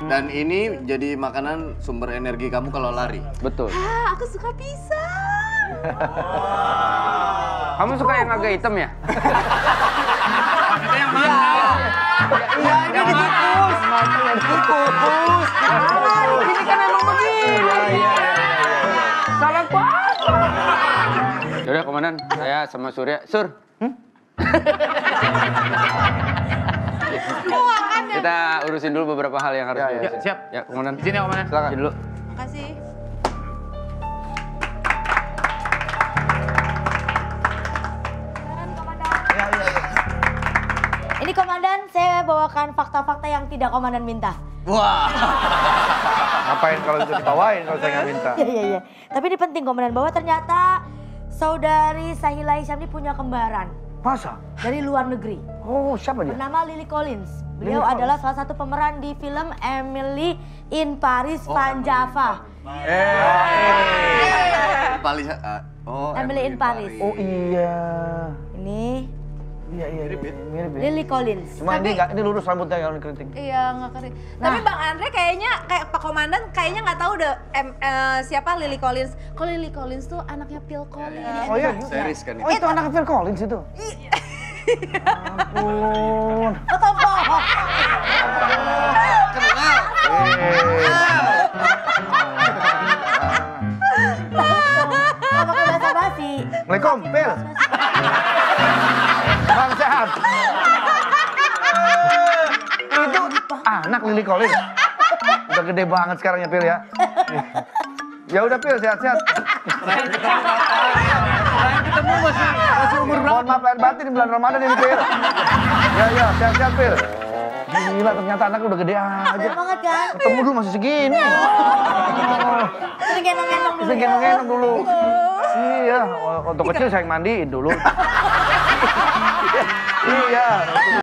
Dan ini jadi makanan sumber energi kamu kalau lari. Betul. Ah, aku suka pisang. Kamu suka yang agak hitam ya? Maksudnya yang mana? Iya, ini dikukus. Dikukus. Ini kan emang begini. Salah banget. Yaudah komandan, saya sama Surya. Sur. Kita urusin dulu beberapa hal yang harus diurusin. Siap. Ya, komandan. Izin ya, komandan. Silakan. Izin dulu. Makasih. Ini komandan, saya bawakan fakta-fakta yang tidak komandan minta. Wah. Ngapain kalau itu ditawain kalau saya nggak minta? Iya. Tapi ini penting komandan, bahwa ternyata saudari Sahila Hisyam ini punya kembaran Masa? dari luar negeri. Oh, siapa dia? Bernama Lily Collins. Beliau adalah salah satu pemeran di film Emily in Paris Van Java. Paling Emily in Paris. Oh iya. Ini Iya. Mirip ya? Lily Collins. Cuma ini lurus rambutnya yang keriting. Iya, nggak keren. Tapi Bang Andre kayaknya, kayak Pak Komandan kayaknya nggak tahu deh siapa Lily Collins. Kalau Lily Collins tuh anaknya Phil Collins. Oh iya? series kan Oh itu. itu anak Phil Collins itu? Ampun. Betul bohong. Kenal. Nggak pakai bahasa basi. Assalamualaikum, Phil. Bang sehat. Itu anak Lily Collins. Udah gede banget sekarang ya, Phil ya. Ya udah, Phil, sehat-sehat. Ketemu masih umur berapa? Mohon maaf lahir batin di bulan Ramadan ini, Phil. Ya, sehat-sehat, Phil. Gila, ternyata anak udah gede aja. Keren banget kan? Ketemu dulu masih segini. Sering gendong-gendong dulu. Bisa gendong-gendong dulu. Iya, waktu kecil saya mandiin dulu. Iya.